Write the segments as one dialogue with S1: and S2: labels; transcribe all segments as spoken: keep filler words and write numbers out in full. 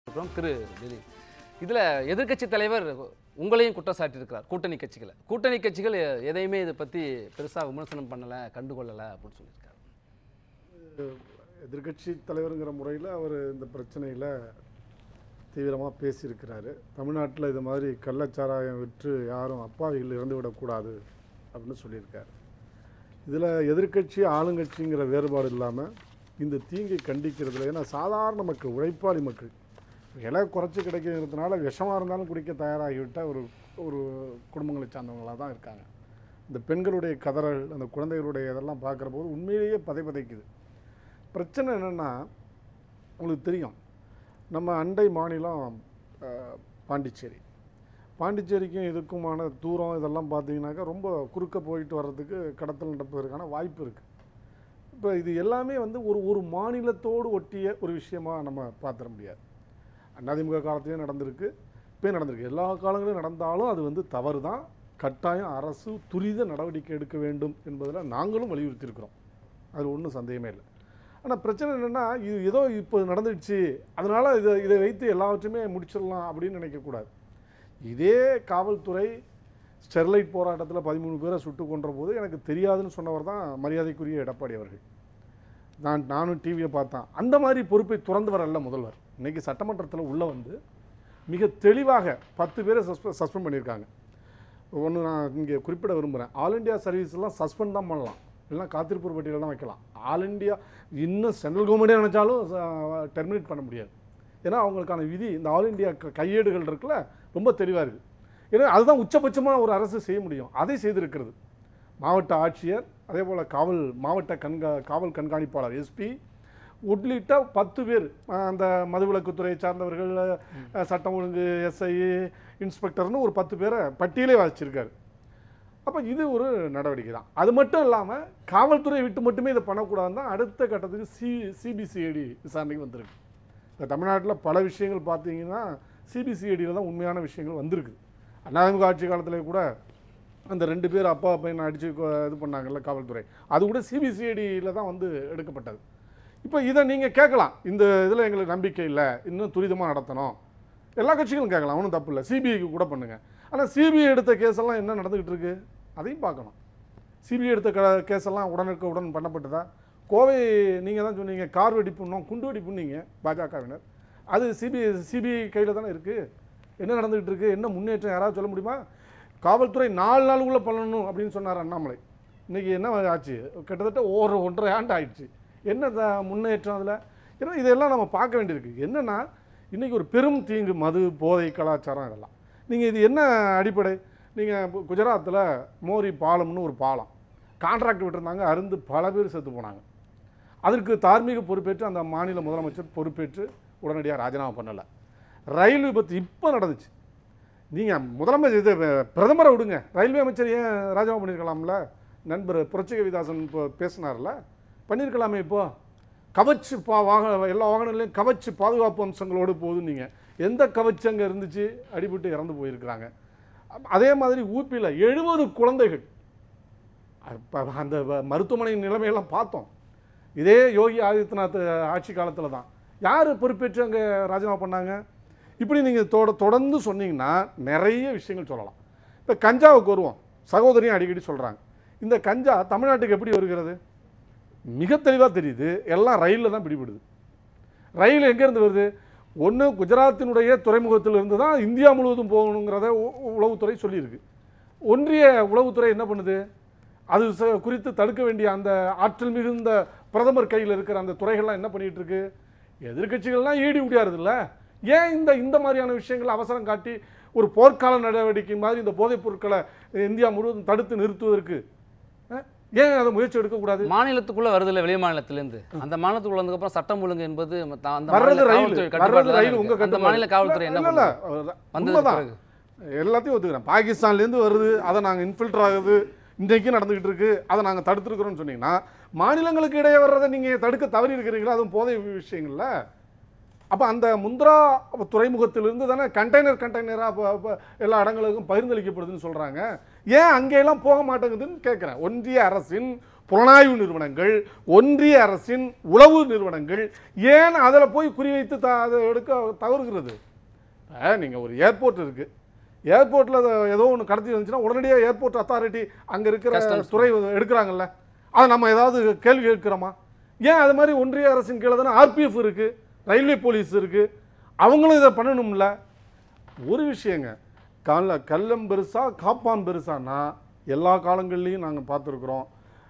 S1: திரு திலீப், இதில் எதிர்க்கட்சி தலைவர் உங்களையும் குற்றம் சாட்டியிருக்கிறார். கூட்டணி கட்சிகளை கூட்டணி கட்சிகள் எதையுமே இதை பற்றி பெருசாக விமர்சனம் பண்ணலை, கண்டுகொள்ளலை அப்படின்னு சொல்லியிருக்காரு.
S2: எதிர்க்கட்சி தலைவருங்கிற முறையில் அவர் இந்த பிரச்சனையில் தீவிரமாக பேசியிருக்கிறாரு. தமிழ்நாட்டில் இது மாதிரி கள்ளச்சாராயம் விற்று யாரும் அப்பாவிகள் இறந்து விடக்கூடாது அப்படின்னு சொல்லியிருக்காரு. இதில் எதிர்க்கட்சி ஆளுங்கட்சிங்கிற வேறுபாடு இல்லாமல் இந்த தீங்கை கண்டிக்கிறதுல, ஏன்னா சாதாரண மக்கள், உழைப்பாளி மக்கள் விலை குறைச்சி கிடைக்கிறதுனால விஷமாக இருந்தாலும் குடிக்க தயாராகிவிட்ட ஒரு ஒரு குடும்பங்களை சார்ந்தவங்களாக தான் இருக்காங்க. இந்த பெண்களுடைய கதறல், அந்த குழந்தைகளுடைய இதெல்லாம் பார்க்குற போது உண்மையிலேயே பதை பதைக்குது. பிரச்சனை என்னென்னா, உங்களுக்கு தெரியும், நம்ம அண்டை மாநிலம் பாண்டிச்சேரி. பாண்டிச்சேரிக்கும் இதுக்குமான தூரம் இதெல்லாம் பார்த்தீங்கன்னாக்கா ரொம்ப குறுக்க போயிட்டு வர்றதுக்கு கடத்தல் நடப்பதற்கான வாய்ப்பு இருக்குது. இப்போ இது எல்லாமே வந்து ஒரு ஒரு மாநிலத்தோடு ஒட்டிய ஒரு விஷயமாக நம்ம பார்த்துட முடியாது. அதிமுக காலத்திலையும் நடந்திருக்கு, இப்போ நடந்திருக்கு. எல்லா காலங்களிலும் நடந்தாலும் அது வந்து தவறு தான். கட்டாயம் அரசு துரித நடவடிக்கை எடுக்க வேண்டும் என்பதில் நாங்களும் வலியுறுத்தியிருக்கிறோம். அதில் ஒன்றும் சந்தேகமே இல்லை. ஆனால் பிரச்சனை என்னென்னா, இது ஏதோ இப்போ நடந்துடுச்சு, அதனால் இதை இதை வைத்து எல்லாவற்றையுமே முடிச்சிடலாம் அப்படின்னு நினைக்கக்கூடாது. இதே காவல்துறை ஸ்டெர்லைட் போராட்டத்தில் பதிமூணு பேரை சுட்டு கொன்ற போது எனக்கு தெரியாதுன்னு சொன்னவர் தான் மரியாதைக்குரிய எடப்பாடி அவர்கள். நான் நானும் டிவியை பார்த்தேன். அந்த மாதிரி பொறுப்பை துறந்து வரல முதல்வர். இன்றைக்கி சட்டமன்றத்தில் உள்ளே வந்து மிக தெளிவாக பத்து பேரை சஸ்பெ சஸ்பெண்ட் பண்ணியிருக்காங்க. ஒன்று நான் இங்கே குறிப்பிட விரும்புகிறேன். ஆல் இண்டியா சர்வீஸ்லாம் சஸ்பெண்ட் தான் பண்ணலாம், இல்லைனா காத்திருப்பூர் பட்டியலில் தான் வைக்கலாம். ஆல் இண்டியா இன்னும் சென்ட்ரல் கவர்மெண்ட்டே நினச்சாலும் டெர்மினேட் பண்ண முடியாது. ஏன்னா அவங்களுக்கான விதி, இந்த ஆல் இண்டியா கையேடுகள் இருக்குல்ல, ரொம்ப தெளிவாக இருக்குது. ஏன்னா அதுதான் உச்சபட்சமாக ஒரு அரசு செய்ய முடியும். அதை செய்திருக்கிறது மாவட்ட ஆட்சியர், அதே போல் காவல் மாவட்ட கண்கா காவல் கண்காணிப்பாளர் எஸ்பி உள்ளிட்ட பத்து பேர், அந்த மதுவிலக்குத்துறையை சார்ந்தவர்கள், சட்டம் ஒழுங்கு எஸ்ஐ, இன்ஸ்பெக்டர்னு ஒரு பத்து பேரை பட்டியலே வச்சிருக்காரு. அப்போ இது ஒரு நடவடிக்கை தான். அது மட்டும் இல்லாமல் காவல்துறையை விட்டு மட்டுமே இதை பண்ணக்கூடாதுன்னு தான் அடுத்த கட்டத்துக்கு சி சிபிசிஐடி விசாரணைக்கு வந்திருக்கு. இப்போ தமிழ்நாட்டில் பல விஷயங்கள் பார்த்தீங்கன்னா சிபிசிஐடியில் தான் உண்மையான விஷயங்கள் வந்திருக்கு. அதிமுக ஆட்சி காலத்தில் கூட அந்த ரெண்டு பேர் அப்பா பையனை அடித்து இது பண்ணாங்கல்ல காவல்துறை, அது கூட சிபிசிஐடியில் தான் வந்து எடுக்கப்பட்டது. இப்போ இதை நீங்கள் கேட்கலாம், இந்த இதில் எங்களுக்கு நம்பிக்கை இல்லை, இன்னும் துரிதமாக நடத்தணும், எல்லா கட்சிகளும் கேட்கலாம், ஒன்றும் தப்பு இல்லை, சிபிஐக்கு கூட பண்ணுங்கள். ஆனால் சிபிஐ எடுத்த கேஸெல்லாம் என்ன நடந்துக்கிட்டு இருக்கு அதையும் பார்க்கணும். சிபிஐ எடுத்த க கேஸெல்லாம் உடனுக்கு உடன் பண்ணப்பட்டதா? கோவை நீங்கள் தான் சொன்னீங்க கார் வெடிப்புன்னோம், குண்டு வெடிப்புன்னீங்க பாஜகவினர். அது சிபிஐ சிபிஐ கையில் தானே இருக்குது. என்ன நடந்துக்கிட்டு இருக்குது, என்ன முன்னேற்றம் யாராவது சொல்ல முடியுமா? காவல்துறை நாலு நாளுக்குள்ளே பண்ணணும் அப்படின்னு சொன்னார் அண்ணாமலை. இன்றைக்கி என்ன ஆச்சு, கிட்டத்தட்ட ஒரு ஒன்றரை ஆண்டு ஆயிடுச்சு. என்ன த முன்னேற்றம் அதில்? ஏன்னா இதெல்லாம் நம்ம பார்க்க வேண்டியிருக்கு. என்னென்னா இன்றைக்கி ஒரு பெரும் தீங்கு மது, போதை, கலாச்சாரம், இதெல்லாம். நீங்கள் இது என்ன அடிப்படை? நீங்கள் குஜராத்தில் மோரி பாலம்னு ஒரு பாலம் கான்ட்ராக்ட் விட்டுருந்தாங்க, அருந்து பல பேர் செத்து போனாங்க. அதற்கு தார்மீக பொறுப்பேற்று அந்த மாநில முதலமைச்சர் பொறுப்பேற்று உடனடியாக ராஜினாமா பண்ணலை. ரயில் விபத்து இப்போ நடந்துச்சு. நீங்கள் முதலமைச்சர் இது பிரதமரை விடுங்க, ரயில்வே அமைச்சர் ஏன் ராஜினாமா பண்ணியிருக்கலாம்ல? நண்பர் புரட்சி கவிதாசன் இப்போ பேசினார்ல, பண்ணியிருக்கலாமே. இப்போ கவச்சு பா வாகன எல்லா வாகனங்களையும் கவச்சு பாதுகாப்பு அம்சங்களோடு போகுது. நீங்கள் எந்த கவச்சு அங்கே இருந்துச்சு? அடிபட்டு இறந்து போயிருக்கிறாங்க. அதே மாதிரி ஊப்பியில் எழுபது குழந்தைகள், அந்த மருத்துவமனை நிலைமையெல்லாம் பார்த்தோம். இதே யோகி ஆதித்யநாத் ஆட்சி காலத்தில் தான். யார் பொறுப்பேற்று அங்கே ராஜினாமா பண்ணாங்க? இப்படி நீங்கள் தொட தொடர்ந்து சொன்னீங்கன்னா நிறைய விஷயங்கள் சொல்லலாம். இப்போ கஞ்சாவுக்கு வருவோம். சகோதரியும் அடிக்கடி சொல்கிறாங்க. இந்த கஞ்சா தமிழ்நாட்டுக்கு எப்படி வருகிறது மிக தெளிவாக தெரியுது. எல்லாம் ரயிலில் தான் பிடிபடுது. ரயில் எங்கேருந்து வருது? ஒன்று குஜராத்தினுடைய துறைமுகத்திலிருந்து தான் இந்தியா முழுவதும் போகணுங்கிறத உளவுத்துறை சொல்லியிருக்கு. ஒன்றிய உளவுத்துறை என்ன பண்ணுது? அது குறித்து தடுக்க வேண்டிய அந்த ஆற்றல் மிகுந்த பிரதமர் கையில் இருக்கிற அந்த துறைகள்லாம் என்ன பண்ணிகிட்டு இருக்கு? எதிர்கட்சிகள்லாம் ஈடி முடியாதுல்ல. ஏன் இந்த இந்த மாதிரியான விஷயங்களை அவசரம் காட்டி ஒரு போர்க்கால நடவடிக்கை மாதிரி இந்த போதைப் பொருட்களை இந்தியா முழுவதும் தடுத்து நிறுத்துவதற்கு ஏன் அதை முயற்சி எடுக்கக்கூடாது?
S1: மாநிலத்துக்குள்ள வருதில்ல, வெளி மாநிலத்திலேருந்து அந்த மாநிலத்துக்குள்ள வந்ததுக்கப்புறம் சட்டம் ஒழுங்கு என்பது மாநில காவல்துறை என்ன
S2: உண்மைதான், எல்லாத்தையும் ஒத்துக்கிறேன். பாகிஸ்தான்லேருந்து வருது, அதை நாங்கள் இன்ஃபில்டர் ஆகுது, இன்றைக்கும் நடந்துக்கிட்டு இருக்கு, அதை நாங்கள் தடுத்துருக்குறோம்னு சொன்னீங்கன்னா மாநிலங்களுக்கு இடையே வர்றதை நீங்கள் தடுக்க தவறி இருக்கிறீங்களா? அதுவும் போதை விஷயங்கள்ல. அப்போ அந்த முந்திரா துறைமுகத்திலிருந்து தானே கண்டெய்னர் கண்டெய்னராக எல்லா இடங்களுக்கும் பகிர்ந்தளிக்கப்படுதுன்னு சொல்கிறாங்க. ஏன் அங்கேயெல்லாம் போக மாட்டேங்குதுன்னு கேட்குறேன். ஒன்றிய அரசின் புலனாய்வு நிறுவனங்கள், ஒன்றிய அரசின் உளவு நிறுவனங்கள் ஏன் அதில் போய் குறிவைத்து த அதை எடுக்க தவறுகிறது? நீங்கள் ஒரு ஏர்போர்ட் இருக்குது, ஏர்போர்ட்டில் ஏதோ ஒன்று கடத்தி வந்துச்சுன்னா உடனடியாக ஏர்போர்ட் அத்தாரிட்டி அங்கே இருக்கிற துறை எடுக்கிறாங்கல்ல, அதை நம்ம ஏதாவது கேள்வி கேட்கிறோமா? ஏன் அது மாதிரி ஒன்றிய அரசின் கீழே தானே ஆர்பிஎஃப் இருக்குது, ரயில்வே போலீஸ் இருக்குது, அவங்களும் இதை பண்ணணும்ல. ஒரு விஷயங்க, கல்ல கல்லம் பெருசா காப்பான் பெருசானா எல்லா காலங்கள்லையும் நாங்கள் பார்த்துருக்குறோம்.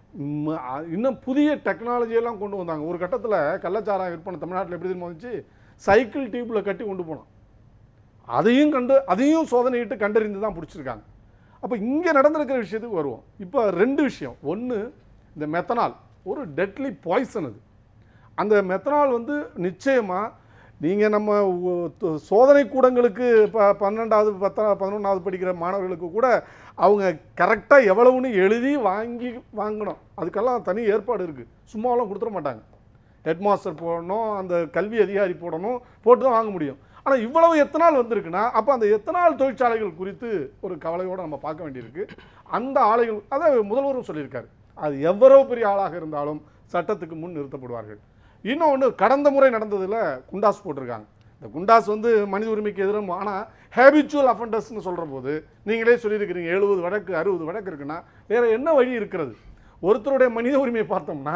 S2: இன்னும் புதிய டெக்னாலஜியெல்லாம் கொண்டு வந்தாங்க. ஒரு கட்டத்தில் கள்ளச்சாராயம் விற்பனை தமிழ்நாட்டில் எப்படி தெரியுமா வந்துச்சு? சைக்கிள் டியூப்பில் கட்டி கொண்டு போனோம். அதையும் கண்டு அதையும் சோதனையிட்டு கண்டறிந்து தான் பிடிச்சிருக்காங்க. அப்போ இங்கே நடந்திருக்கிற விஷயத்துக்கு வருவோம். இப்போ ரெண்டு விஷயம். ஒன்று, இந்த மெத்தனால் ஒரு டெட்லி பாய்சன். அது அந்த மெத்தனால் வந்து நிச்சயமாக நீங்கள் நம்ம சோதனை கூடங்களுக்கு இப்போ பன்னெண்டாவது பத்தா பதினொன்றாவது படிக்கிற மாணவர்களுக்கு கூட அவங்க கரெக்டாக எவ்வளவுன்னு எழுதி வாங்கி வாங்கணும். அதுக்கெல்லாம் தனி ஏற்பாடு இருக்குது. சும்மாவெல்லாம் கொடுத்துட மாட்டாங்க. ஹெட் மாஸ்டர் போடணும், அந்த கல்வி அதிகாரி போடணும், போட்டு தான் வாங்க முடியும். ஆனால் இவ்வளவு எத்தனால் வந்திருக்குன்னா அப்போ அந்த எத்தனால் தொழிற்சாலைகள் குறித்து ஒரு கவலையோடு நம்ம பார்க்க வேண்டியிருக்கு. அந்த ஆலைகள், அதை முதல்வரும் சொல்லியிருக்காரு, அது எவ்வளோ பெரிய ஆளாக இருந்தாலும் சட்டத்துக்கு முன் நிறுத்தப்படுவார்கள். இன்னொன்று, கடந்த முறை நடந்ததில் குண்டாஸ் போட்டிருக்காங்க. இந்த குண்டாஸ் வந்து மனித உரிமைக்கு எதிரும். ஆனால் ஹேபிச்சுவல் அஃபண்டர்ஸ்னு சொல்கிற போது நீங்களே சொல்லியிருக்கிறீங்க எழுபது வழக்கு அறுபது வழக்கு இருக்குன்னா வேற என்ன வழி இருக்கிறது? ஒருத்தருடைய மனித உரிமையை பார்த்தோம்னா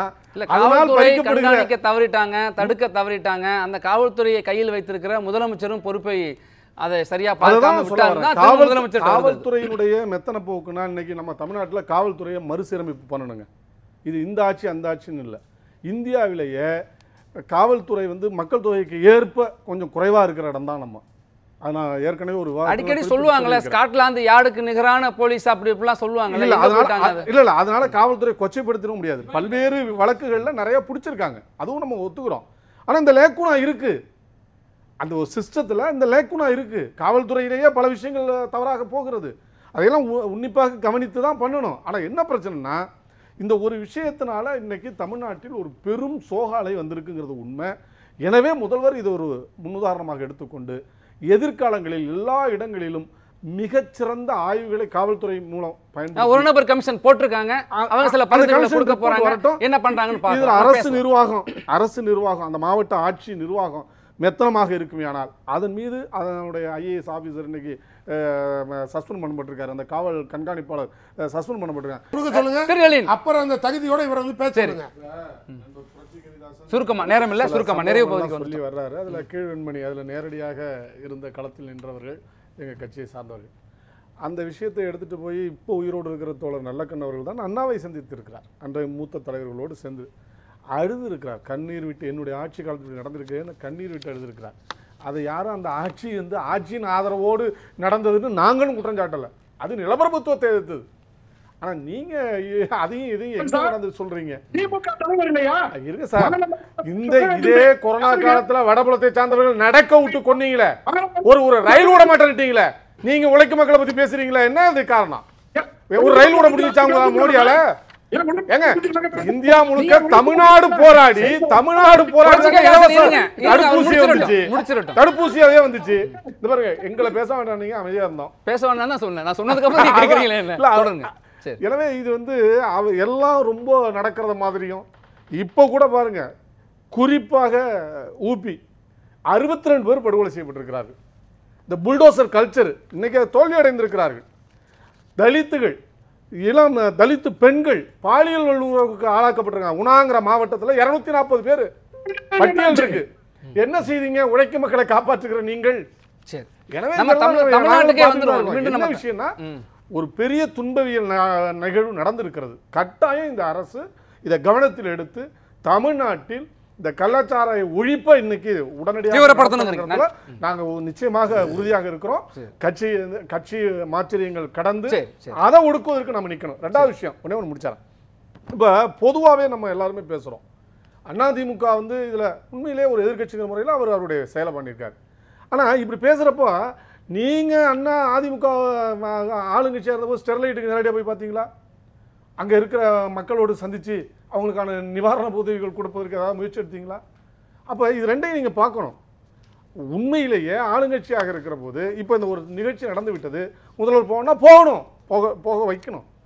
S1: கண்காணிக்க தவறிட்டாங்க, தடுக்க தவறிட்டாங்க. அந்த காவல்துறையை கையில் வைத்திருக்கிற முதலமைச்சரும் பொறுப்பை அதை சரியா
S2: பார்க்காம காவல்துறையினுடைய மெத்தன போக்குன்னா இன்னைக்கு நம்ம தமிழ்நாட்டில் காவல்துறையை மறுசீரமைப்பு பண்ணணுங்க. இது இந்த ஆட்சி அந்த ஆட்சின்னு இல்லை. இந்தியாவிலேயே காவல்துறை வந்து மக்கள் தொகைக்கு ஏற்ப கொஞ்சம் குறைவாக இருக்கிற இடம் தான் நம்ம. ஆனால் ஏற்கனவே ஒரு
S1: அடிக்கடி சொல்லுவாங்களே ஸ்காட்லாந்து யார்டுக்கு நிகரான போலீஸ் அப்படி இப்படிலாம் சொல்லுவாங்க.
S2: இல்லை அதனால இல்லை இல்லை அதனால காவல்துறை கொச்சைப்படுத்திட முடியாது. பல்வேறு வழக்குகளில் நிறைய பிடிச்சிருக்காங்க, அதுவும் நம்ம ஒத்துக்கிறோம். ஆனால் இந்த லேக்குனா இருக்குது, அந்த ஒரு சிஸ்டத்தில் இந்த லேக்குனா இருக்குது. காவல்துறையிலேயே பல விஷயங்கள் தவறாக போகிறது. அதையெல்லாம் உன்னிப்பாக கவனித்து தான் பண்ணணும். ஆனால் என்ன பிரச்சனைனா இந்த ஒரு விஷயத்தினால இன்னைக்கு தமிழ்நாட்டில் ஒரு பெரும் சோகாலை வந்திருக்குங்கிறது உண்மை. எனவே முதல்வர் இது ஒரு முன்னுதாரணமாக எடுத்துக்கொண்டு எதிர்காலங்களில் எல்லா இடங்களிலும் மிகச்சிறந்த ஆய்வுகளை காவல்துறை மூலம் பயன்படுத்தி
S1: ஒரு நபர் கமிஷன் போட்டிருக்காங்க. அவங்க சில பரிந்துரைகளை கொடுக்க போறாங்க. என்ன பண்றாங்கன்னு பாருங்க.
S2: அரசு நிர்வாகம் அரசு நிர்வாகம் அந்த மாவட்ட ஆட்சி நிர்வாகம் மெத்தனமாக இருக்குமே ஆனால் அதன் மீது அதனுடைய ஐஏஎஸ் ஆஃபீஸர் இன்னைக்கு சஸ்பெண்ட் பண்ணப்பட்டிருக்காரு. அந்த காவல் கண்காணிப்பாளர் சஸ்பெண்ட் பண்ணப்பட்டிருக்காங்க.
S3: அப்புறம் அந்த தகுதியோட இவர் வந்து பேசுறாங்க.
S1: சுருக்கமா நேரம் இல்ல, சுருக்கமா நிறைய பகுதிக்கு
S2: சொல்லி வர்றாரு. அதுல கீழ்வெண்மணி அதுல நேரடியாக இருந்த களத்தில் நின்றவர்கள் எங்க கட்சியை சார்ந்தவர்கள். அந்த விஷயத்தை எடுத்துட்டு போய் இப்போ உயிரோடு இருக்கிற தோழர் நல்லக்கண் அவர்கள் தான் அண்ணாவை சந்தித்து இருக்கிறார். அன்றைய மூத்த தலைவர்களோடு சேர்ந்து அழுது இருக்கிறார். கண்ணீர் விட்டு என்னுடைய ஆட்சி காலத்தில் நடந்திருக்கேன்னு கண்ணீர் விட்டு எழுதியிருக்கிறார். அதை யாரும் அந்த ஆட்சி வந்து ஆட்சியின் ஆதரவோடு நடந்ததுன்னு நாங்களும் குற்றம் சாட்டலை. அது நிலப்பரப்புத்துவத்தை எதிர்த்தது. ஆனா நீங்க அதையும் இதையும் எங்க நடந்து சொல்றீங்க? இருங்க சார், இந்த இதே கொரோனா காலத்துல வடபுலத்தை சார்ந்தவர்கள் நடக்க விட்டு கொன்னீங்களே, ஒரு ஒரு ரயில் விட மாட்டேன்ட்டீங்களே, நீங்க உழைக்கும் மக்களை பத்தி பேசுறீங்களா? என்ன அது காரணம்? ஒரு ரயில் விட முடிஞ்சாங்க மோடியால? ஏங்க இந்தியா முழுக்க தமிழ்நாடு போராடி தமிழ்நாடு போராடி தடுப்பூசி வந்துச்சு, தடுப்பூசியாவே வந்துச்சு. இந்த பாருங்க, எங்களை பேச வேண்டாம், நீங்க அமைதியா இருந்தோம்.
S1: பேச வேண்டாம் தான் சொன்னேன். நான் சொன்னதுக்கு அப்புறம் நீங்க கேக்குறீங்களே என்ன?
S2: எனவே இது வந்து எல்லாம் ரொம்ப நடக்கிறத மாதிரியும் இப்போ கூட பாருங்க, குறிப்பாக ஊபி அறுபத்தி ரெண்டு பேர் படுகொலை செய்யப்பட்டிருக்கிறார்கள். இந்த புல்டோசர் கல்ச்சர் இன்னைக்கு தோல்வி அடைந்திருக்கிறார்கள். தலித்துகள், இளம் தலித்து பெண்கள் பாலியல் வல்லுறவுக்கு ஆளாக்கப்பட்டிருக்காங்க. உணாங்கிற மாவட்டத்தில் இருநூத்தி நாற்பது பேர் பட்டியல் இருக்கு. என்ன செய்தீங்க உழைக்கும் மக்களை காப்பாற்றுகிற நீங்கள்? எனவே என்ன விஷயம்னா ஒரு பெரிய துன்பவியல் நிகழ்வு நடந்திருக்கிறது. கட்டாயம் இந்த அரசு இதை கவனத்தில் எடுத்து தமிழ்நாட்டில் இந்த கள்ளச்சாராய ஒழிப்பை இன்னைக்கு உடனடியாக நாங்க நிச்சயமாக உறுதியாக இருக்கிறோம். கட்சி கட்சி மாச்சரியங்கள் கடந்து அதை ஒடுக்குவதற்கு நம்ம நிக்கணும். ரெண்டாவது விஷயம் ஒண்ணே ஒன்று முடிச்சாரன். இப்ப பொதுவாகவே நம்ம எல்லாருமே பேசுறோம், அதிமுக வந்து இதுல உண்மையிலே ஒரு எதிர்கட்சிங்கிற முறையில் அவர் அவருடைய செயலை பண்ணியிருக்காரு. ஆனா இப்படி பேசுறப்போ நீங்க அண்ணா அதிமுக ஆளுங்கட்சியாக இருந்தபோது ஸ்டெர்லைட்டுக்கு நேரடியாக போய் பார்த்தீங்களா? அங்க இருக்கிற மக்களோடு சந்திச்சு அவங்களுக்கான நிவாரண உதவிகள் கொடுப்பதற்கு ஏதாவது முயற்சி எடுத்தீங்களா? அப்போ இது ரெண்டையும் நீங்கள் பார்க்கணும். உண்மையிலேயே ஆளுங்கட்சியாக இருக்கிற போது இப்போ இந்த ஒரு நிகழ்ச்சி நடந்து விட்டது, முதல்வர் போகணும்னா போகணும், போக போக வைக்கணும்.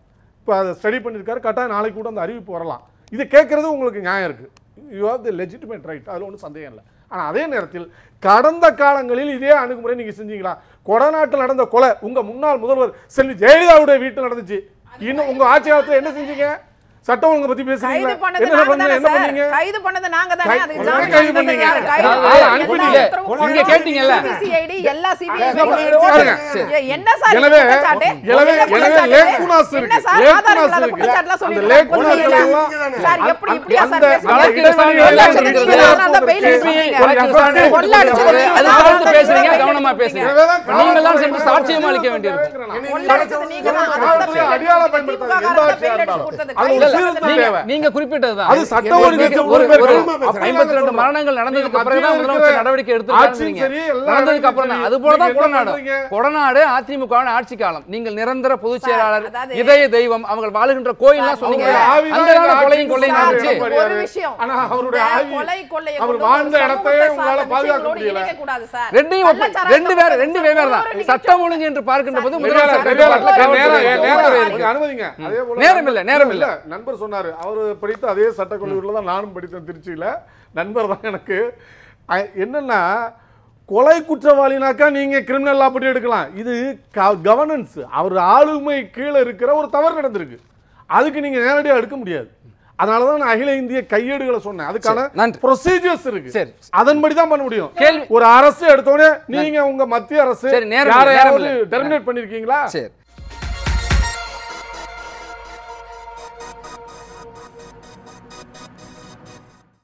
S2: இப்போ அதை ஸ்டடி பண்ணியிருக்காரு. கட்டாயம் நாளைக்கு கூட அந்த அறிவிப்பு வரலாம். இதை கேட்கறது உங்களுக்கு நியாயம் இருக்கு. You have the legitimate right, அதில் ஒன்றும் சந்தேகம் இல்லை. ஆனால் அதே நேரத்தில் கடந்த காலங்களில் இதே அணுகுமுறை நீங்க செஞ்சீங்களா? கொடநாட்டில் நடந்த கொலை உங்க முன்னாள் முதல்வர் செல்வி ஜெயலலிதாவுடைய வீட்டில் நடந்துச்சு. இன்னும் உங்க ஆட்சி காலத்தில் என்ன செஞ்சீங்க? சட்டம் ஒழுங்கு பத்தி பேசுறீங்க.
S4: கைது பண்ணது
S2: என்ன
S4: நாங்க
S2: பண்ணீங்க?
S4: தானே
S2: என்ன
S4: சார்?
S2: பண்ணீங்க?
S4: கைது பண்ணது நாங்க தானே. அதுக்கு
S2: உடனே
S4: ஜாமீன்
S2: கைது
S4: கொடுத்தது
S2: பண்ணீங்க.
S4: யாரு? கைது
S1: அதாவது
S4: பண்ணது
S1: அனுப்புனீங்க.
S4: எல்லா உத்தரவும்
S1: நீங்க கேட்டீங்கல்ல.
S4: சிபிசிஐடி எல்லா சிபிஐ
S2: பாருங்க.
S4: என்ன சார்
S2: எனவே
S4: குற்றச்சாட்டு?
S2: எனவே
S4: என்ன
S2: எனவே
S4: குற்றச்சாட்டு?
S2: லேக்குனாஸ்
S4: என்ன
S2: இருக்கு.
S4: சார்
S2: லேக்குனாஸ்
S4: ஆதாரம் இல்லாத
S2: இருக்கு.
S4: குற்றச்சாட்டுலாம்
S2: அந்த
S4: சொல்லிட்டு
S2: லேக்குனாஸ்
S4: இருக்கீங்க?
S2: எல்லாம்
S4: சார் எப்படி இப்படியா சார்
S2: அந்த
S4: பேசுறீங்க?
S1: வழக்கு
S2: இடைவெளி
S1: விசாரணை
S2: எல்லாம்
S1: நடக்குது.
S2: இருக்கு.
S4: அந்த பெயில்
S1: சிபிஐ
S4: எடுத்தீங்க.
S1: வழக்கு விசாரணை
S4: கொள்ள அடிச்சது
S1: நடக்குது.
S4: நீங்க
S1: அது
S4: தான்.
S1: தொடர்ந்து பேசுறீங்க, கவனமா பேசுங்க.
S2: எனவேதான்
S1: நீங்கள்தான் சென்று சாட்சியம் அளிக்க வேண்டியிருக்கும்.
S4: கொள்ள அடிச்சது நீங்க தான்.
S2: காவல்துறை அடியாளம் பயன்படுத்தாது. எந்த ஆட்சியா இருந்தாலும். அது ஒரு சீர்திருத்தம்
S1: நீங்க-
S2: தேவை.
S1: நீங்க குறிப்பிட்டதுதான்.
S2: அது சட்ட ஒழுங்கு
S1: ஒரு-
S2: ஒரு-
S1: ஒரு-
S2: ஒரு-
S1: ஒரு ஐம்பத்தி ரெண்டு மரணங்கள் நடந்ததுக்கு அப்புறம் தான் முதலமைச்சர் நடவடிக்கை
S2: ஆட்சியும் சரி,
S1: எடுத்து
S2: எல்லா
S1: நடந்ததுக்கு அப்புறம் தான்.
S2: இடத்துலயும்
S1: அது போல தான்
S2: நீங்க என்ன
S1: கொடநாடு.
S2: பண்றீங்க?
S1: கொடநாடு அதிமுக ஆட்சி காலம். நீங்கள் நிரந்தர பொதுச்
S4: சார்,
S1: செயலாளர்,
S4: அதாவது-
S1: இதய தெய்வம், அவங்க வாழுகின்ற கோயில்லாம் சொன்னீங்க.
S4: அவங்க
S2: ஆவிதான்
S1: அந்த
S2: எங்க
S1: கால கொலையும்
S2: ஆட்சிக்கு
S1: கொள்ளையும்
S4: சார்,
S1: நடந்துச்சு.
S2: நடந்துச்சு.
S4: ஒரு விஷயம்.
S2: ஆனா அவருடைய
S4: இந்த
S2: ஆவி,
S4: கொலை கொள்ளையை
S2: அவர்
S4: கொண்டு
S2: வாழ்ந்த
S4: ஒரு
S2: இடத்தையே
S4: சமூகத்தை
S2: உங்களால
S4: சார்ந்த
S2: பாதுகாக்க
S4: விஷயங்களோடு
S2: முடியல.
S4: இணைக்கக்கூடாது சார்.
S1: ரெண்டையும் ஒப்ப-
S4: கள்ளச்சாராயம்
S1: ரெண்டு வேற ரெண்டு வெவ்வேறு தான்.
S4: ஒவ்வொரு
S1: சட்டம் ஒழுங்கு என்று பார்க்கின்ற போது
S4: சார்,
S1: முதலமைச்சர்
S4: சார்,
S2: நேரம்
S1: கட்டுப்பாட்டுல
S2: நேரம்
S1: காவல்துறை
S2: நேரம்
S1: இருக்கு.
S2: நேரம்
S1: இருக்கு.
S2: கொஞ்சம் அனுமதிங்க. அதே போல
S1: நேரம் இல்ல, நேரம் இல்ல.
S2: நண்பர் சொன்னாரு, அவரு படித்த அதே சட்டக்கல்லூரியில் தான் நானும் படித்தேன் திருச்சியில. நண்பர் தான் எனக்கு. அ- என்னன்னா கொலை குற்றவாளினாக்கா நீங்க கிரிமினல் லா படி எடுக்கலாம். இது கவர்னன்ஸ், அவர் ஆளுமை கீழே இருக்கிற ஒரு தவறு நடந்திருக்கு. அதுக்கு நீங்க நேரடியாக எடுக்க முடியாது. அதனால தான் நான் அகில இந்திய கையேடுகளை சொன்னேன். அதுக்கான
S1: நன்றி.
S2: ப்ரொசீஜர்ஸ் இருக்கு.
S1: சரி.
S2: அதன்படி தான் பண்ண முடியும்.
S1: கேள்வி-
S2: ஒரு அரசு எடுத்தோடனே நீங்க உங்க மத்திய அரசு
S1: சரி, நேரம் இல்லை, நேரம்
S2: யாரையாவது
S1: இல்லை.
S2: டெர்மினேட் பண்ணிருக்கீங்களா?
S1: சரி.